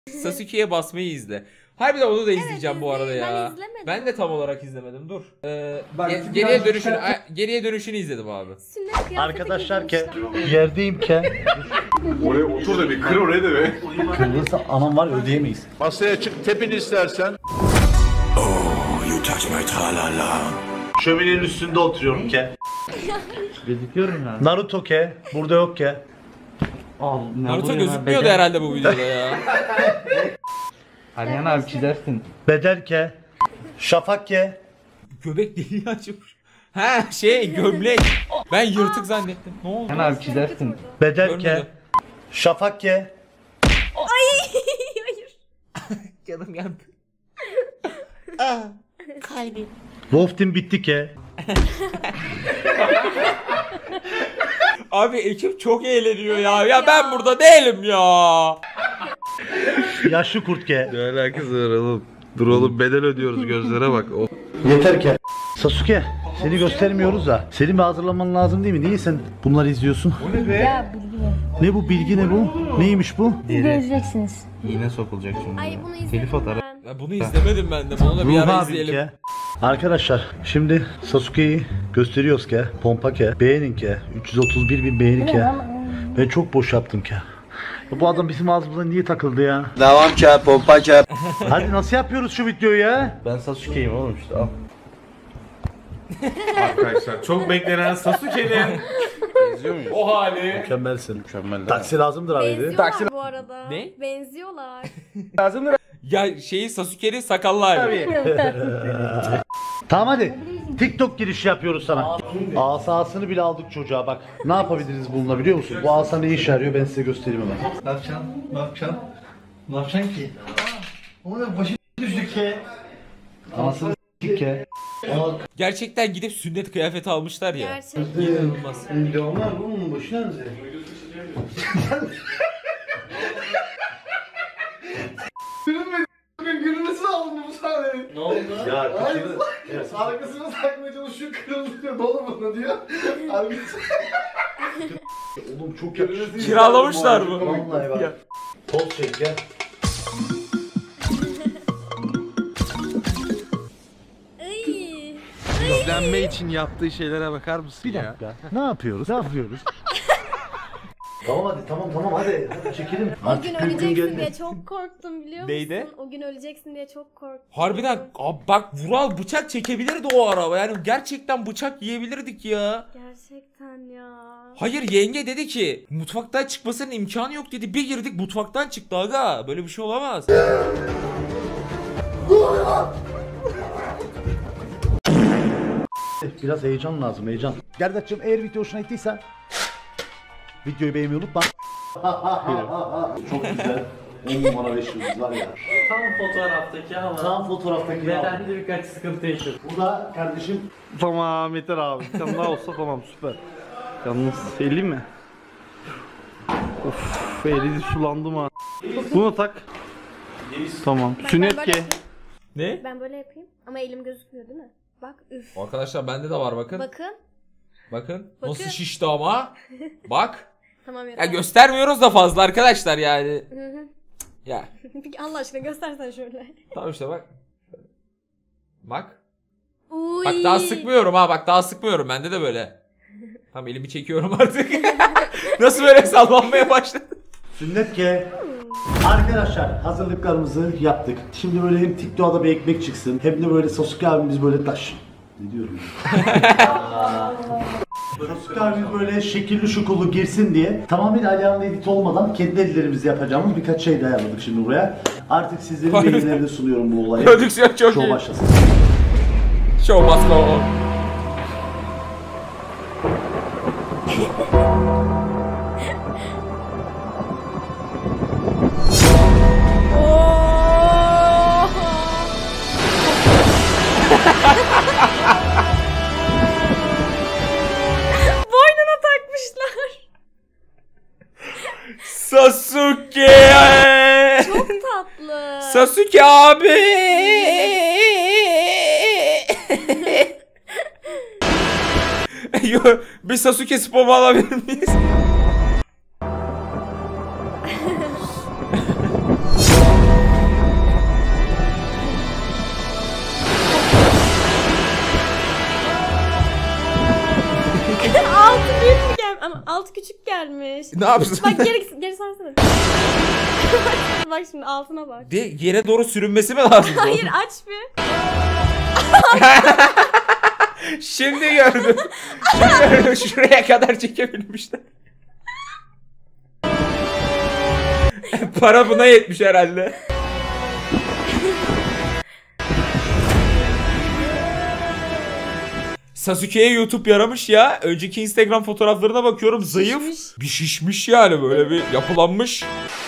Sasuke'ye basmayı izle. Harbiden onu da izleyeceğim Evet, bu arada ya. ben izlemedim. Ben de tam olarak izlemedim. Dur. Geriye dönüşünü izledim abi. Sünnet kıyafeti Arkadaşlar ke giymişler. yerdeyim ke. Oraya otur da bir kır oraya da be. Kırılırsa anam var ödeyemeyiz. Masaya çık tepin istersen. You touch my tra-la-la. Şöminenin üstünde oturuyorum ke. Gözüküyorum ya. Naruto ke. Burada yok ke. Naruto gözükmüyordu herhalde bu videoda ya. Alihan abi çizersin. Bedel ke. Şafak ke. Göbek deliği açmış. Ha gömlek. Ben yırtık zannettim. Ne oldu? Alihan abi çizersin. Bedel ke. Görmedim. Şafak ke. Hayır. Canım yandı. Kalbim. Wolfteam bitti ke. Abi ekip çok eğleniyor ya. Ya ben burada değilim ya. Yaşlı kurt ke. Ne alakası var oğlum? Dur oğlum bedel ödüyoruz gözlere bak. Yeter ke. Sasuke seni göstermiyoruz da. Senin bir hazırlaman lazım değil mi? Niye sen bunları izliyorsun? Ya bilgi ver. Ne bu bilgi ne bu? Neymiş bu? Siz göreceksiniz. İğne sokulacak şimdi. Ay bunu Telif izledim atar. ben. Ya bunu izlemedim ben de. Bunu da bir Ruh ara abim izleyelim. ke. Arkadaşlar şimdi Sasuke'yi gösteriyoruz ke. Pompa ke. Beğenin ke. 331 bin beğeni ke. Ben çok boş yaptım ke. Ya bu adam bizim ağzımıza niye takıldı ya? Devam ke, pompa ke. Hadi nasıl yapıyoruz şu videoyu ya? Ben Sasuke'yim oğlum işte al. Arkadaşlar çok beklenen Sasuke'nin İzliyor muyuz? o hali. Mükemmelsin. Mükemmel değil mi? Taksi lazımdır abi. Benziyorlar bu arada. Ne? Benziyorlar. Ya Sasuke'nin sakallı hali. Tamam hadi. TikTok girişi yapıyoruz sana. Asasını bile aldık çocuğa bak. Ne yapabiliriz bununla biliyor musun? Bu asa ne işe yarıyor ben size göstereyim hemen. Ne yapacaksın? Ne yapacaksın? Ne yapacaksın ki? Ona başı düştük ki. Anasını s**k ke. Gerçekten gidip sünnet kıyafeti almışlar ya. Gerçekten. İnanılmaz. Onlar bunun başına mı Gülmesi lazım bu sahne. Ne oldu? Ya kaçırdı. Arkasını sakmaya çalışıyor, kırılıyor, dolu bunu diyor. Oğlum çok yakışıklı. Kiralamışlar mı? Vallahi bak. Toz çek gel. Ay. İzlenme için yaptığı şeylere bakar mısın Bir ya? dakika. Ne yapıyoruz? Ne yapıyoruz? Tamam hadi tamam hadi. Hadi çekelim. O gün öleceksin diye çok korktum biliyor musun? Neydi? O gün öleceksin diye çok korktum. Harbiden abi bak Vural bıçak çekebilirdi o araba. Yani gerçekten bıçak yiyebilirdik ya. Gerçekten ya. Hayır yenge dedi ki mutfaktan çıkmasının imkanı yok dedi. Bir girdik mutfaktan çıktı aga. Böyle bir şey olamaz. Biraz heyecan lazım heyecan. Gerdaç'cığım eğer video hoşuna gittiyse videoyu beğenmeyi unutma. Çok güzel. 10 numara 5 yıldız var ya. Tam fotoğraftaki ama. Tam fotoğraftaki Bedende birkaç sıkıntı yaşadım. Bu da kardeşim. Tamam yeter abi. Bir tane daha olsa tamam süper. Yalnız eli mi? Of eli sulandı mı? Bunu tak. Tamam. Sünnet Ben ki. böyle, Ne? ben böyle yapayım ama elim gözükmüyor değil mi? Bak üf. Arkadaşlar bende de var bakın. Bakın. Bakın. Bakın. Nasıl şişti ama. Bak. Tamam Ya yeter. göstermiyoruz da fazla arkadaşlar yani. Hı hı. Ya. Allah aşkına göstersen şöyle. Tamam işte bak. Bak. Uy. Bak daha sıkmıyorum ha bak daha sıkmıyorum bende de böyle. Tamam elimi çekiyorum artık. Nasıl böyle sallanmaya başladı? Sünnet ke. Arkadaşlar hazırlıklarımızı yaptık. Şimdi böyle hem TikTok'da bir ekmek çıksın hem de böyle Sasuke abimiz böyle taş. Ne diyorum ya? Sasuke abimiz böyle şekilli şukullu girsin diye tamamen Alihan'la edit olmadan kendi ellerimizle yapacağımız birkaç şey de ayarladık şimdi buraya. Artık sizlerin beğenilerine sunuyorum bu olayı. Prodüksiyon çok Show iyi. başlasın. Show must go on. Boynuna takmışlar. Sasuke! Çok tatlı. Sasuke abi! Bir Sasuke spomu alabilir miyiz? geniş. Ne yapsın? Bak geri sarsana. Bak şimdi altına bak. De yere doğru sürünmesi mi lazım? Hayır aç bir. Şimdi gördüm. Şuraya kadar çekebilmişler. Para buna yetmiş herhalde. Sasuke'ye YouTube yaramış ya. Önceki Instagram fotoğraflarına bakıyorum, zayıf. Şişmiş. Bir şişmiş yani, böyle bir yapılanmış.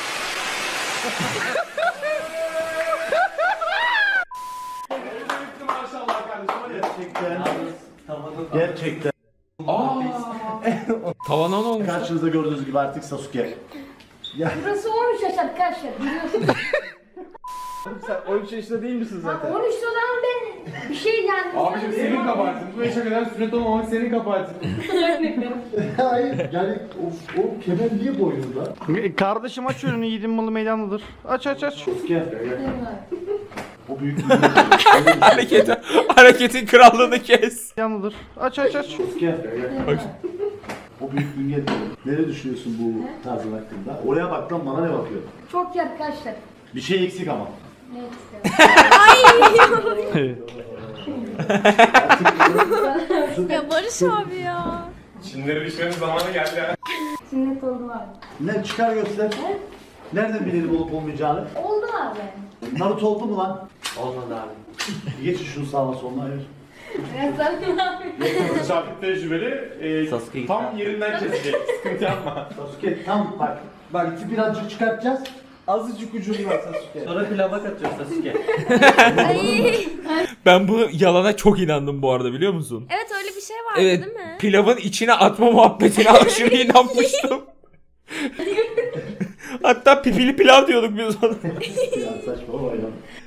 Gerçekten. Tavana ne olmuş? Karşınızda gördüğünüz gibi artık Sasuke. Burası 13 yaş arkadaşlar. Biliyorsunuz. Sen 13 yaşında değil misin zaten? 13 olan ben bir şey yani. Abicim senin kabahatin. Bu yaşa kadar sünnet olmamak senin kabahatin. Hayır yani o kemer niye boynunda? Kardeşim aç önünü, yiğidin malı meydanlıdır. Aç. Sasuke. O büyük Hareketin krallığını kes. Meydanlıdır. Aç. Sasuke. O büyük bünye nereye düşünüyorsun bu tarzın hakkında? Oraya bak lan, bana ne bakıyor? Çok iyi arkadaşlar. Bir şey eksik ama. Ne istiyorum? Ya Barış abi ya. Çinleri düşmenin zamanı geldi ha. Sünnet oldu abi. Ne çıkar göster. Nereden bilelim olup olmayacağını? Oldu abi. Naruto oldu mu lan? Olmadı abi. Geçin şunu sağına soluna. Evet. Ben zaten abi. Şafik tecrübeli tam yerinden kesecek. Sıkıntı yapma. Sasuke tam bak. Bak ipi birazcık çıkartacağız. Azıcık ucunu var Sasuke. Sonra pilava katıyor Sasuke. Ay. Ben bu yalana çok inandım bu arada, biliyor musun? Evet öyle bir şey vardı Evet, değil mi? pilavın içine atma muhabbetine aşırı inanmıştım. Hatta pipili pilav diyorduk biz ona. Ya saçmalama ya.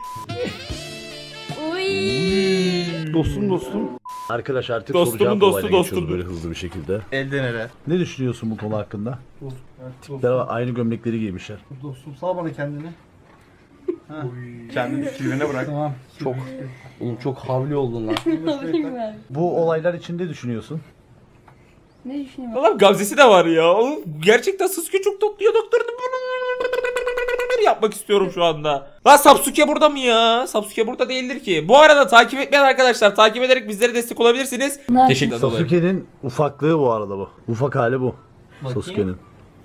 Uy. Dostum. Arkadaş artık Dostumun soru cevap dostu olayına geçiyoruz dostumdur. böyle hızlı bir şekilde. Elden ele. Ne düşünüyorsun bu konu hakkında? Beraber aynı gömlekleri giymişler. Dostum sal bana kendini. Kendini fikrine bırak. Tamam. Oğlum çok havli oldun lan. Bu olaylar için ne düşünüyorsun? Ne düşünüyorsun? Oğlum Gamzesi de var ya. Oğlum gerçekten Sasuke çok tatlı ya, doktorunu yapmak istiyorum şu anda. Lan Sasuke burada mı ya? Sasuke burada değildir ki. Bu arada takip etmeyen arkadaşlar, takip ederek bizlere destek olabilirsiniz. Teşekkür ederim. Sasuke'nin ufaklığı bu arada bu. Ufak hali bu. Sasuke'nin.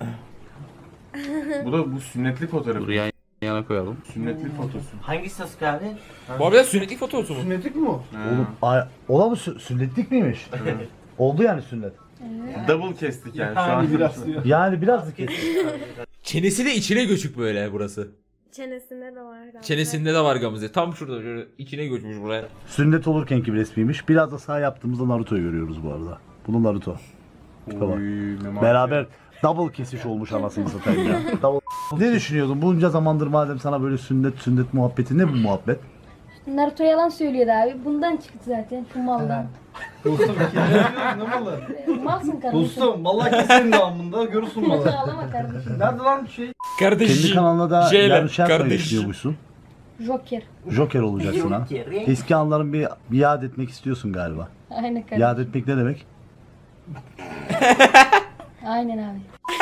Bu da bu sünnetli fotoğrafı. Dur yana koyalım. Sünnetli fotosu. Hangisi Sasuke abi? Bu arada sünnetlik fotoğrafı mu? Sünnetlik mi o? Oğlum ola mı sünnetlik miymiş? Oldu yani sünnet. Double kestik yani şu an. Biraz diyor. Yani biraz da kesin. Çenesi de içine göçük böyle burası. Çenesinde de var galiba. Çenesinde de var Gamze. Tam şurada şöyle içine göçmüş buraya. Sünnet olurkenki bir resmiymiş. Biraz da sağ yaptığımızda Naruto'yu görüyoruz bu arada. Bunu Naruto. Tamam. Beraber double kesiş olmuş anasını satayım ya. Double. Ne düşünüyordun? Bunca zamandır madem sana böyle sünnet muhabbeti, ne bu muhabbet? Naruto yalan söylüyordu abi. Bundan çıktı zaten. Şu maldan. Dostum ikinci ne malı? Malsın kardeşim. Dostum vallahi keserim devamında görürsün malı. Ağlama kardeşim. Nerede lan şey? Kardeş. Kendi kanalına da Şeyle, yarın şarkı kardeş. işliyormuşsun. Joker. Joker olacaksın ha. Eski anların bir yad etmek istiyorsun galiba. Aynen kardeşim. Yad etmek ne demek? Aynen abi.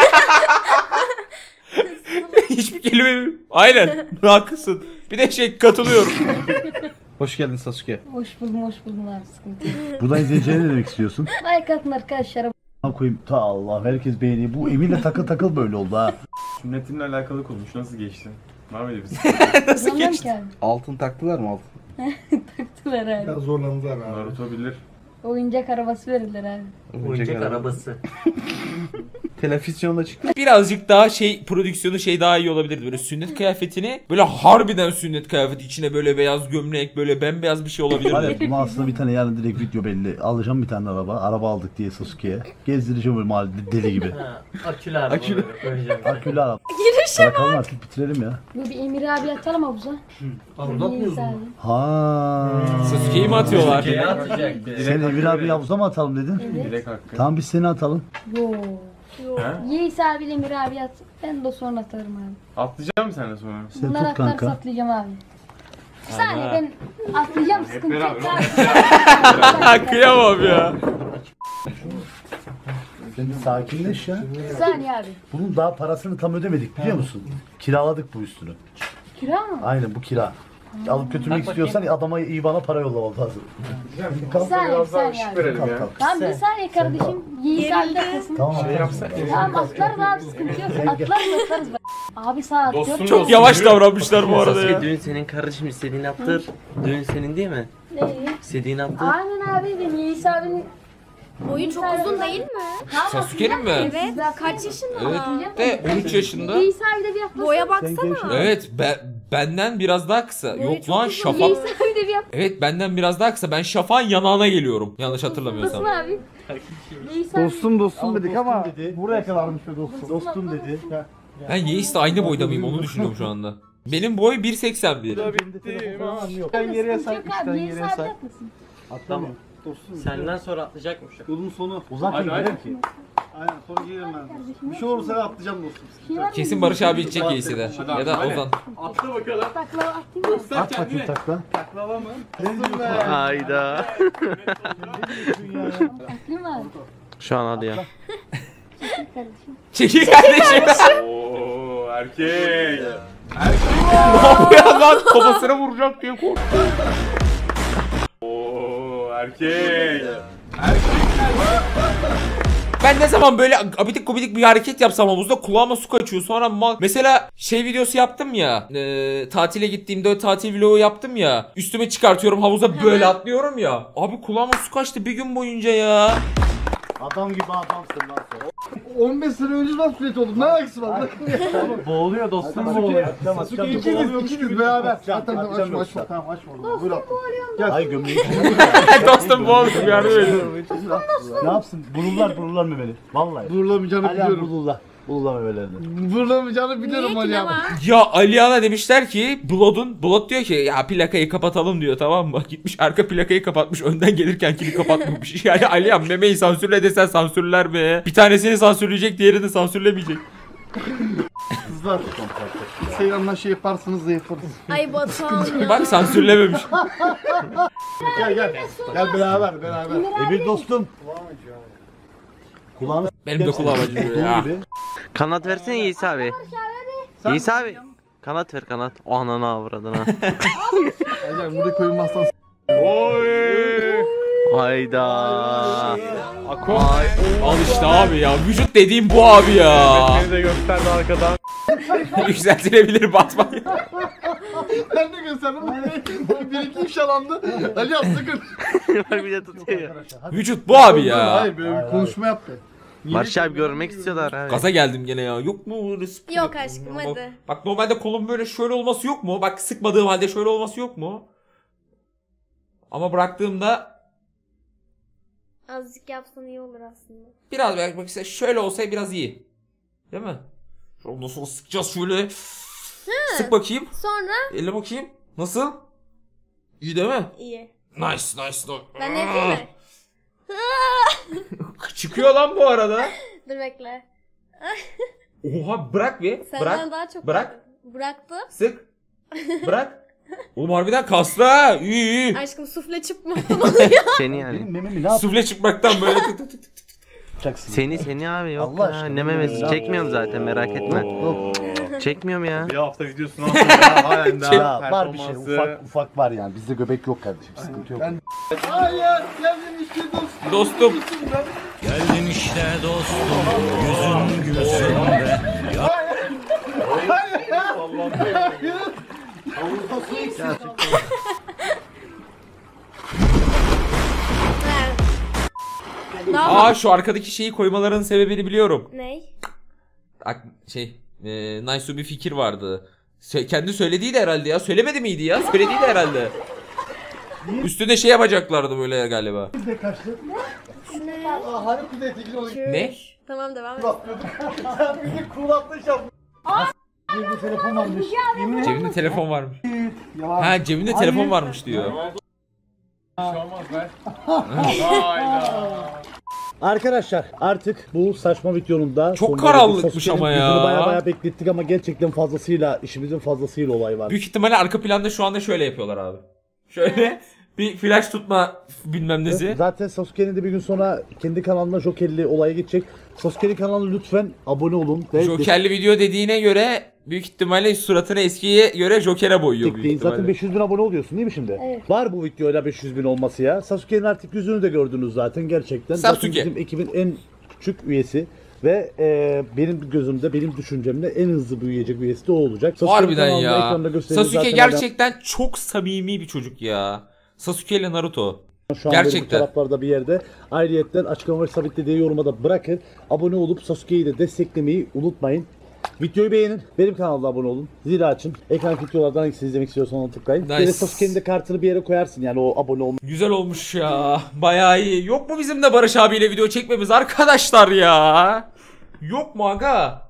Hiçbir kelime. Aynen. Haklısın. Bir de katılıyorum. Hoş geldin Sasuke. Hoş buldum abi, sıkıntı yok. Buradan izleyeceğine ne demek istiyorsun? Like atın arkadaşlar. A**ına koyayım. Ta Allah, herkes beğeniyor. Bu Emir'le takıl böyle oldu ha. Sünnetinle alakalı konuş. Nasıl geçti? Var mıydı biz? Nasıl Anlamam geçti? ki abi. Altın taktılar mı altın? Taktılar abi. Biraz zorlandılar abi. Naruto bilir. Oyuncak arabası verirler abi. Oyuncak arabası. Televizyonda çıktı. Birazcık daha prodüksiyonu daha iyi olabilirdi. Böyle sünnet kıyafetini, böyle harbiden sünnet kıyafeti, içine böyle beyaz gömlek, böyle bembeyaz bir şey olabilirdi. Hayır, bunu aslında bir tane yarın direkt video belli. Alacağım bir tane araba aldık diye Sasuke'ye. Gezdireceğim böyle mahallede deli gibi. Akülü araba. Akülü. Koyacağım. Akülü araba. Girişe Bırakalım artık, bitirelim ya. Bu bir Emir abi atalım havuza. Anlatmıyoruz Neyse mu? abi. Ha. Sasuke'yi mi atıyorlar? Sasuke'yi atacak. Sen Emir abi havuza mı atalım dedin? Direkt hakkı. Tamam, biz seni atalım. Yo. Ha? Yeis abi Emir abi at. Ben de sonra atarım abi. Atlayacak mısın sen de sonra? Sen Bunlar tut atlarsa kanka. atlayacağım abi. Bir saniye ben atlayacağım, sıkıntı yok. beraber. Kıyamam ya. Sen bir sakinleş ya. Bir saniye abi. Bunun daha parasını tam ödemedik biliyor musun? Kiraladık bu üstünü. Kira mı? Aynen bu kira. Alıp götürmek istiyorsan adama iyi bana para yollamak lazım. Bir saniye abi. Kalk kalk. Tamam bir saniye kardeşim. Yiğit abi takılsın. Tamam. Tamam atlarız abi sıkıntı yok. Atlarız. Abi sağ at. Çok yavaş davranmışlar bu arada ya. Düğün senin kardeşim, istediğini yaptır. Düğün senin değil mi? Ne? İstediğini yaptır. Aynen abi benim Yiğit abinin. Boyu çok uzun değil mi? Sasuke'nin mi? Evet. Kaç yaşında? Evet de 13 yaşında. Yiğit abi de bir yaklaşık. Boya baksana. Evet benden biraz daha kısa. Boyu Yok çok lan uzun. Şafak. Yiğit abi de bir yap. Evet benden biraz daha kısa. Ben Şafak'ın yanağına geliyorum. Yanlış hatırlamıyorsam. Nasıl abi? Yiğit abi. Dostum dedik ama dedi. buraya kadarmış be dostum. Dostum dedi. Ben Yeis'le aynı boyda mıyım onu düşünüyorum şu anda. Benim boy 1.81. Sen geriye say, Yok üçten abi Yiğit geriye abi say. yaklasın. Atlamam. Dostum. Senden sonra atlayacakmış. Yolun sonu. Uzak gider ki. Aynen sonra gelirim ben. Bir şey olursa atlayacağım dostum. Kesin Barış abi içecek Yeis'i de. Ya da Ozan. Atla bakalım. Takla atayım mı? At bakayım takla. Taklava mı? Hayda. Atayım mı abi? Şu an hadi ya. Kardeşim. Çekil kardeşim. Oo erkek. Ne yapıyor lan? Kafasına vuracak diye korktum. Oo erkek. Ben ne zaman böyle abidik gubidik bir hareket yapsam havuzda kulağıma su kaçıyor. Sonra mesela şey videosu yaptım ya. Tatile gittiğimde tatil vlogu yaptım ya. Üstüme çıkartıyorum havuza böyle atlıyorum ya. Abi kulağıma su kaçtı bir gün boyunca ya. Adam gibi adamsın lan sen. 15 sene önce ben süreç oldum. Ne alakası var? Boğuluyor dostum boğuluyor. İkiniz beraber. Zaten açma. Tamam açma. Buyur abi. Ay gömleği. Dostum bu oldu yardım edin. Ne yapsın? Bulurlar memeli. Vallahi. Vurulamayacağını Alihan biliyorum. bulurlar memelerini. Vurulamayacağını biliyorum Niye Ali ki abi. ama? Ya Alihan'a demişler ki Blood diyor ki ya plakayı kapatalım diyor tamam mı? Gitmiş arka plakayı kapatmış önden gelirkenkini kapatmamış. Yani Alihan memeyi sansürle desen sansürler be. Bir tanesini sansürleyecek diğerini sansürlemeyecek. Kızlar. Instagram'dan şey yaparsınız da yaparız. Ay Batuhan ya. Bak sansürlememiş. Gel. Gel beraber. Emir dostum. Kulağını Benim de kulağım acıyor ya. gibi. Kanat versene Yiğit abi. Yiğit abi. Kanat ver kanat. O ananı avradına. Gel burada koyulmazsan Oy. Hayda. Al işte abi ya. Vücut dediğim bu abi ya. Beni de gösterdi arkadan. Yükseltilebilir Batman. ben de gösterdim. Bir iki ifşalandı. Ali abi sakın. Var bir de tutuyor ya. Vücut bu abi ya. Hayır böyle bir konuşma yaptı. Barış abi görmek istiyorlar abi. Gaza geldim gene ya. Yok mu? Yok aşkım, hadi. Bak normalde kolum böyle şöyle olması yok mu? Bak sıkmadığım halde şöyle olması yok mu? Ama bıraktığımda Azıcık yapsan iyi olur aslında. biraz bak işte şöyle olsaydı biraz iyi. Değil mi? Şöyle nasıl sıkacağız şöyle. Sık bakayım. Sonra? Elle bakayım. Nasıl? İyi değil mi? İyi. Nice. Ben de yapayım mı? Çıkıyor lan bu arada. Dur bekle. Oha bırak bir. Senden Bırak. daha çok Bırak. Bıraktım. Sık. Bırak. Oğlum harbiden kaslı ha. İyi. Aşkım sufle çıkma. Seni yani. Benim mememi ne yapacaksın? Sufle çıkmaktan böyle tık tık tık tık. Seni abi yok Allah ya. aşkına. Ne memesi. Çekmiyorum zaten merak etme. Oo. Çekmiyorum ya. Bir hafta videosundan sonra halen daha Ya var bir şey performansı- ufak var yani bizde göbek yok kardeşim sıkıntı yok. Hayır geldim işte dostum. Dostum. Ne yapalım? Aa şu arkadaki şeyi koymaların sebebini biliyorum. Ney? Nice bir fikir vardı. Kendi söylediği de herhalde ya. Söylemedi miydi ya? Söylediği de herhalde. Üstüne şey yapacaklardı böyle galiba. Hani bir de tekil olayım. Ne? Tamam devam et. Bir de kulaklık yaptım. Cebimde telefon varmış. Cebinde telefon varmış. Yalan. Ha cebinde telefon varmış diyor. Arkadaşlar artık bu saçma videonun da Çok sonuna karanlıkmış geldik. ama ya. Bizleri bayağı beklettik ama gerçekten fazlasıyla işimizin fazlasıyla olay var. Büyük ihtimalle arka planda şu anda şöyle yapıyorlar abi. Şöyle Bir flash tutma bilmem nesi. Zaten Sasuke'nin de bir gün sonra kendi kanalına Joker'li olaya geçecek. Sasuke'nin kanalına lütfen abone olun. Joker'li video dediğine göre büyük ihtimalle suratını eskiye göre Joker'e boyuyor büyük ihtimalle. Zaten 500.000 abone oluyorsun değil mi şimdi? Evet. Var bu videoyla 500.000 olması ya. Sasuke'nin artık yüzünü de gördünüz zaten gerçekten. Sasuke. Zaten bizim ekibin en küçük üyesi. Ve benim gözümde, benim düşüncemde en hızlı büyüyecek üyesi de o olacak. Sasuke'nin Harbiden kanalında ya. ekranda gösteririz Sasuke zaten gerçekten çok samimi bir çocuk ya. Sasuke ile Naruto. şu an Gerçekten. bu taraflarda bir yerde. Ayrıyetten açıklama ve sabitlediği yoruma da bırakın. Abone olup Sasuke'yi de desteklemeyi unutmayın. Videoyu beğenin. Benim kanalda abone olun. Zili açın. Ekran videolardan hangisini izlemek istiyorsan onu tıklayın. Nice. Bir de Sasuke'nin de kartını bir yere koyarsın yani o abone olma. Güzel olmuş ya. Bayağı iyi. Yok mu bizim de Barış abiyle video çekmemiz arkadaşlar ya? Yok mu aga?